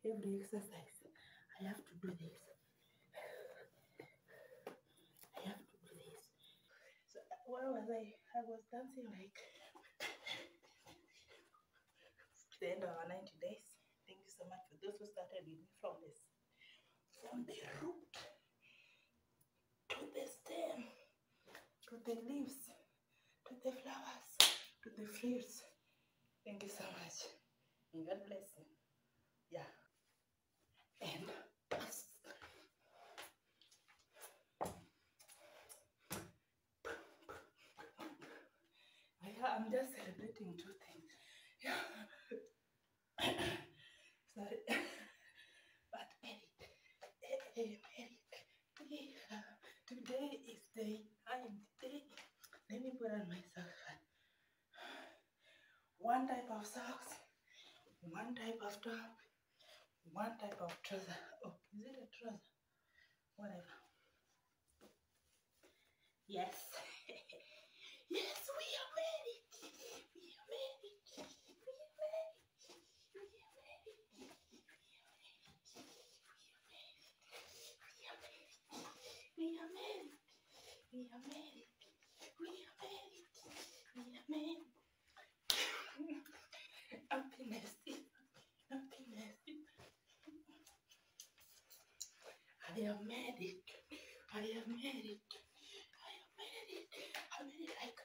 every exercise. I have to do this. I have to do this. So where was I? I was dancing like to the end of our 90 days. Thank you so much for those who started with me from the root to the stem, to the leaves, to the flowers, to the fruits. Thank you so much. And God bless you. Yeah. And I'm just celebrating two things. Yeah. Sorry. But Eric, today is the day. Let me put on my socks. One type of socks, one type of top, one type of trouser. Oh, is it a trouser? Whatever. Yes. Yes, we are married. We are married. We are married. We are married. We are married. We are married. We are married. We are married. We are married. Happiness. Happiness. I am married. I am married. I am married. I'm married like.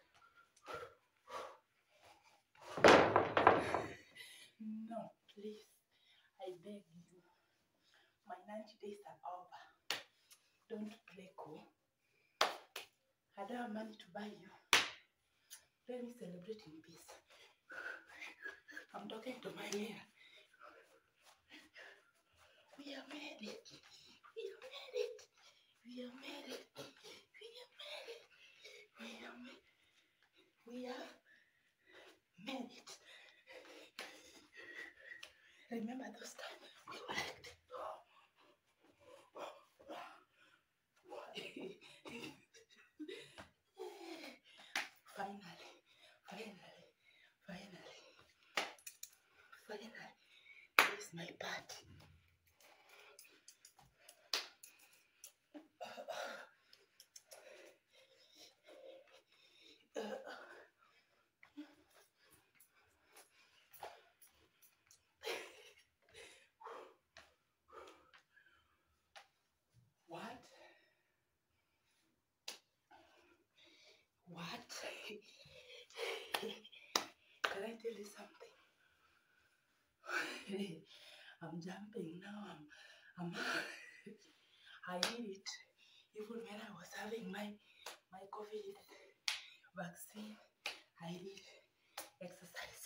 No, please. I beg you. My 90 days are over. Don't play cool. I don't have money to buy you. Let me celebrate in peace. I'm talking to my mirror. We are married. We are married. We are married. We are married. We are married. We are married. Remember those times we were like this. Finally, this is my party. What? Can I tell you something? I'm jumping now. I did it even when I was having my COVID vaccine. I did exercise.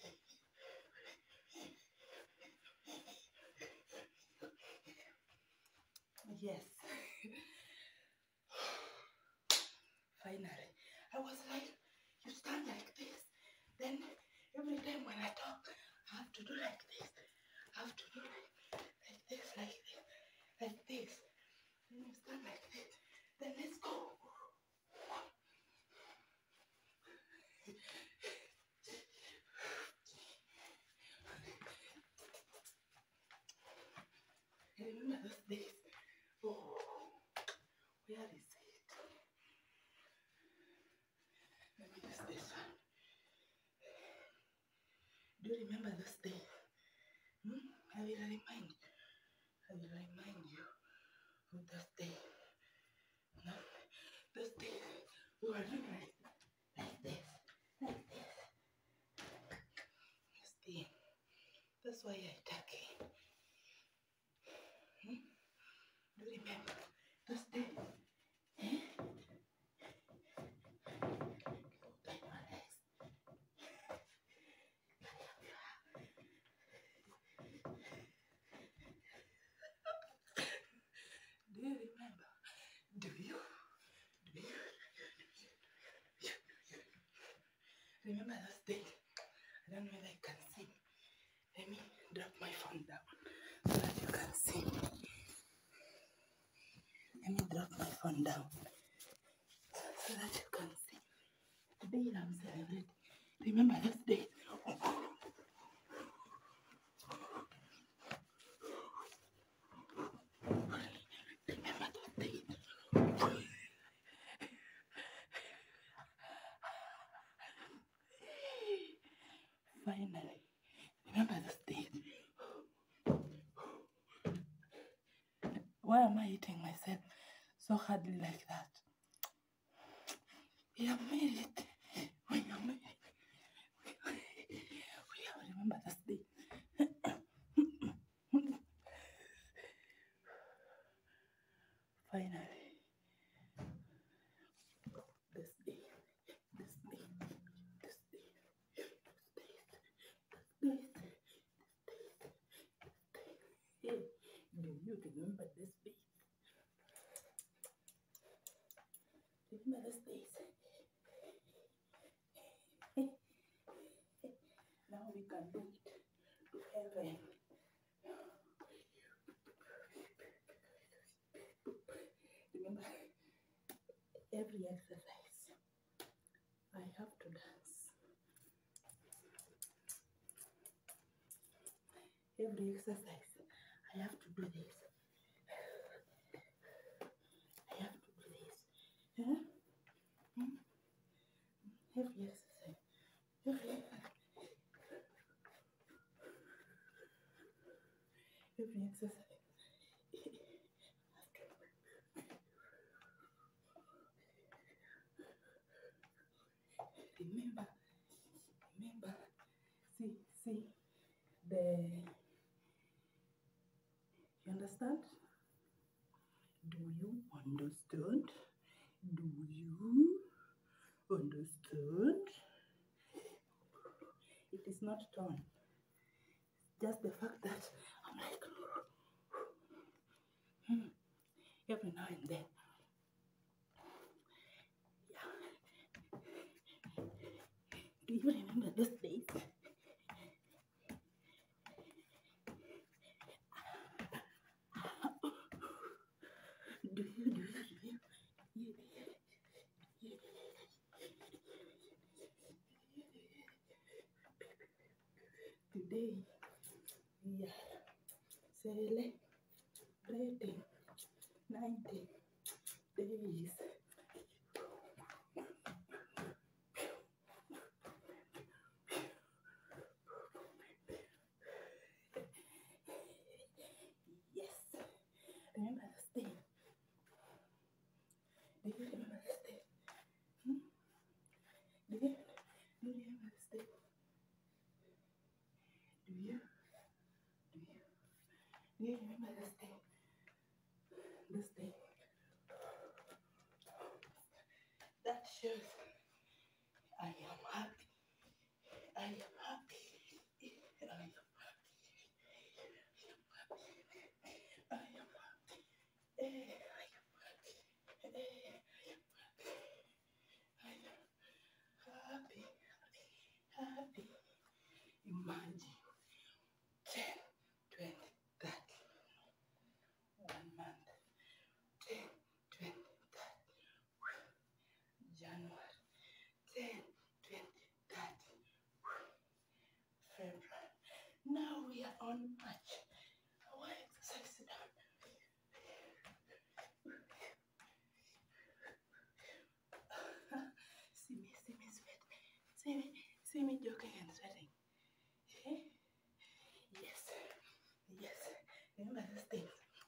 Yes. Finally. I was like, you stand like this. Then every time when I talk, I have to do like this. I have to do like this, like this, like this. Then you stand like this. Then let's go. Remember those days? Oh, where is it? Let me use this one. Do you remember those days? I will remind you. I will remind you of those days. No? Those days we were doing like this. Like this. See? That's why I attack it. Do you remember those days? Do you remember? Do you? Remember those days? I don't know whether I can sing. Let me drop my phone down so that you can sing. Let me drop my phone down so that you can sing. Today I'm celebrating. Remember those days? so hardly like that. We have made it. We have made it. We have remembered this day. Finally, this day, this day, this day, this day. Hey, do you remember this day? Remember this day? Now we can do it to heaven. Remember, every exercise, I have to dance. Every exercise, I have to do this. I have to do this. Huh? Every exercise. Every exercise. Remember, see, you understand? Do you understand? Do you understand? It is not tone. Just the fact that I'm like, every now and then. Yeah. Do you remember those days? Do you remember? Today we are celebrating 90 days. Yes. Remember this day? Do you remember this day? Do you remember this day? Do you remember this day? This day. That shows I am happy. I am happy. I am happy. I am happy. I am happy. I am happy. Happy. Imagine 10, 20, 30. 1 month. 10, 20, 30. January. 10, 20, 30. February. Now we are on March. Our exercise is done. See me sweat. See me joking and sweating. Okay? Yes. Remember this thing.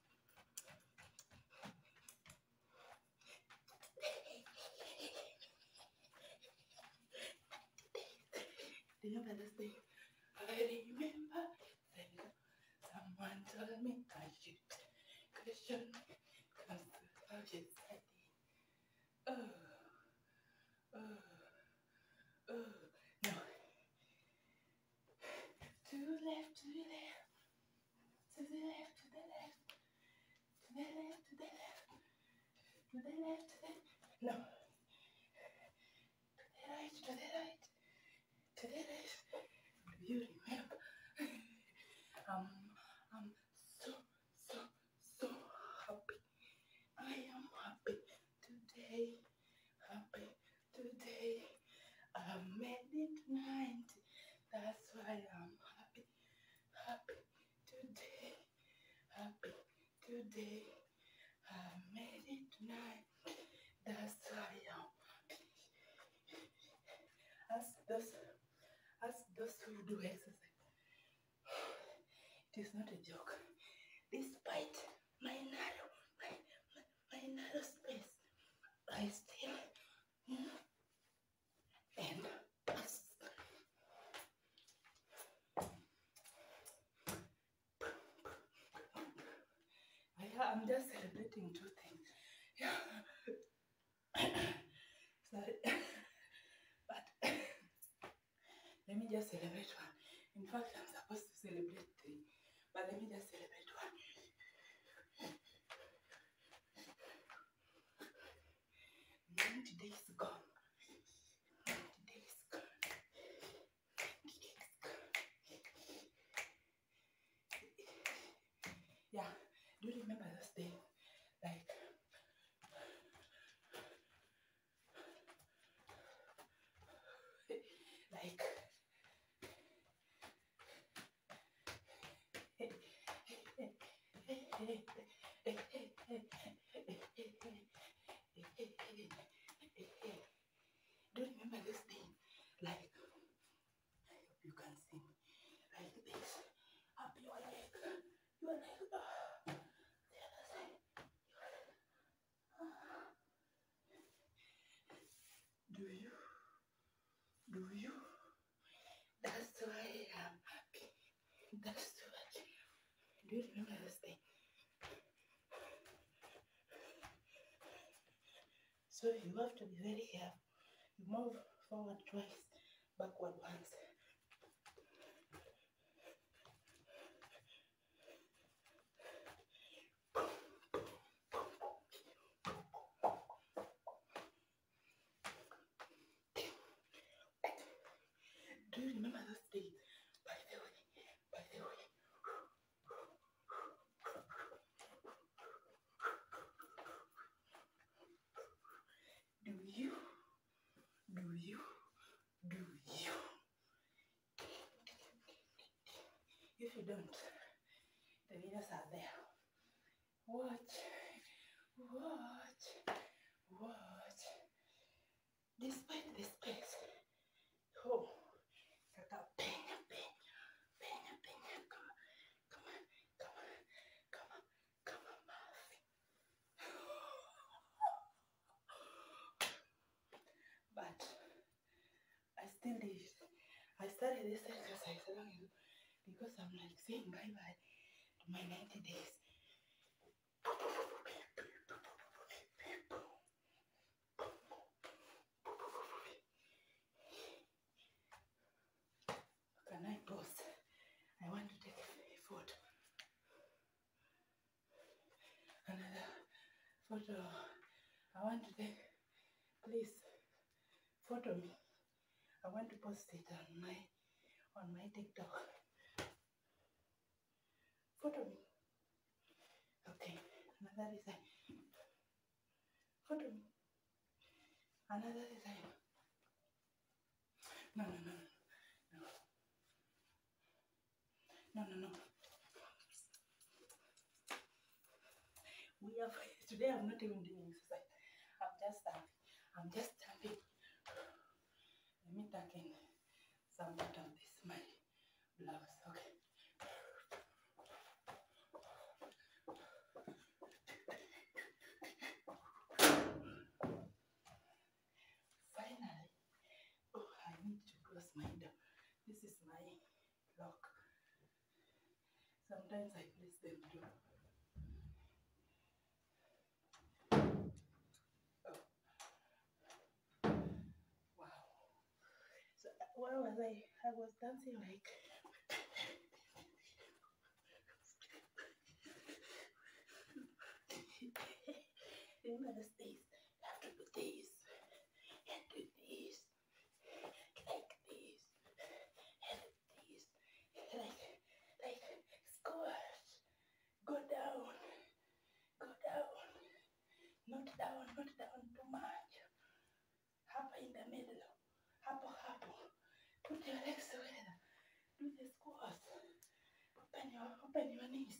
Remember this thing. I remember someone told me I should question constitution. Oh. No. To the left. To the left. To the left. To the left. To the left. To the left. To the left. No. To the right. To the right. To the left. Do you remember? I'm so happy. I am happy today. Happy today. I made it 90. That's why I'm happy. Happy today. Happy today. I made it 90. That's why I'm happy. Ask those who do exercise. It is not a joke. Despite my narrow I'm just celebrating two things. Yeah. Sorry. But let me just celebrate one. In fact, I'm supposed to celebrate three. But let me just celebrate one. 90 days gone. 90 days gone. 90 days gone. Yeah. Do you remember those days? Like, do you remember this thing? Like, I hope you can see me. Like this. Up your leg. Your leg. The other side. Do you? Do you? That's why I'm happy. That's why. Do you remember this thing? So you have to be very careful. You move forward twice, backward once. Do you remember those days? By the way. Do you? If you don't, the videos are there. Watch. Despite the space. Oh, kaka penya. Come on, Murphy. But I still did it. I started this exercise long ago because I'm like saying bye-bye to my 90 days. Can I pause? I want to take a photo. Another photo. I want to take, please, photo me. I want to post it on my TikTok. Photo me. Okay, another design. Photo me. Another design. No. Today I'm not even doing exercise. I'm just jumping. Let me tuck in some part of this, my blouse, okay? Finally, I need to close my door. This is my lock. Sometimes I place them too. Where was I? I was dancing like. Remember the days? You have to do this and do this, like this, and this, like squash. Go down, not down too much. Up in the middle, up. Put your legs together. Do the squats. Open your knees.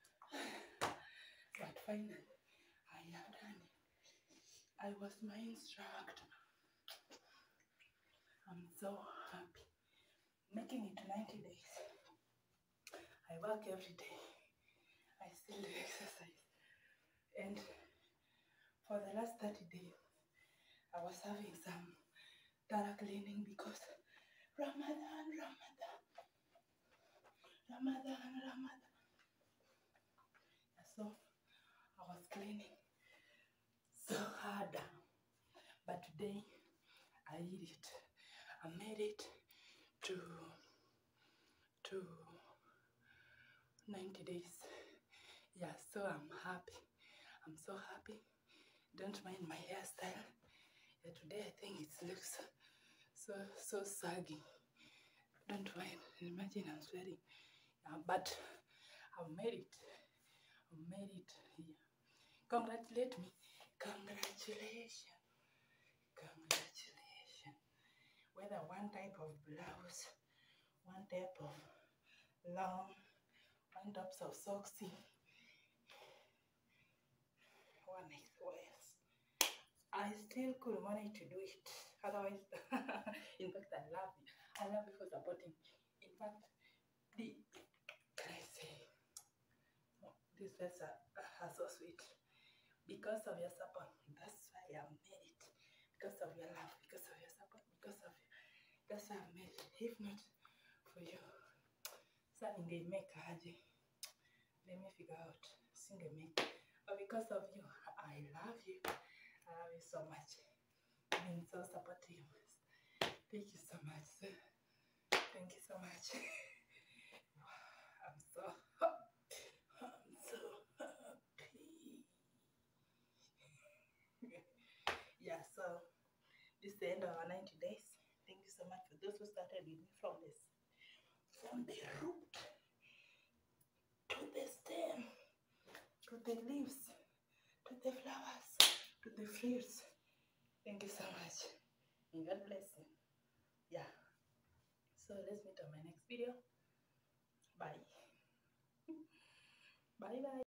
But finally, I have done it. I was my instructor. I'm so happy. Making it 90 days. I work every day. I still do exercise. And for the last 30 days, I was having some thorough cleaning because Ramadan. So cleaning so hard. But today I did it. I made it to 90 days. Yeah, so I'm happy. I'm so happy. Don't mind my hairstyle. Yeah, today I think it looks so saggy. Don't mind. Imagine I'm sweating. Yeah, but I've made it. I've made it. Yeah. Congratulate me. Congratulations. Congratulations. Whether one type of blouse, one type of long, one type of socksy, one else. I still could manage to do it. Otherwise, in fact, I love you. I love you for supporting. In fact, can I say, these words are so sweet. Because of your support, that's why I made it. Because of your love, because of your support, that's why I made it. If not for you, let me figure out. But because of you, I love you. I love you so much. I mean, so supportive. Thank you so much. Thank you so much. I'm so happy. Yeah, so this is the end of our 90 days. Thank you so much for those who started with me from the root to the stem, to the leaves, to the flowers, to the fruits. Thank you so much. And God bless you. Yeah. So let's meet on my next video. Bye. Bye bye.